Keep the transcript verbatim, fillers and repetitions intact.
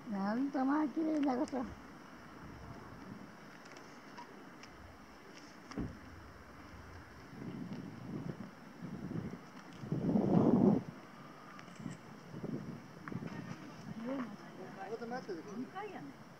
なんとまあ綺麗なこと。 また待ってる。にかいやね。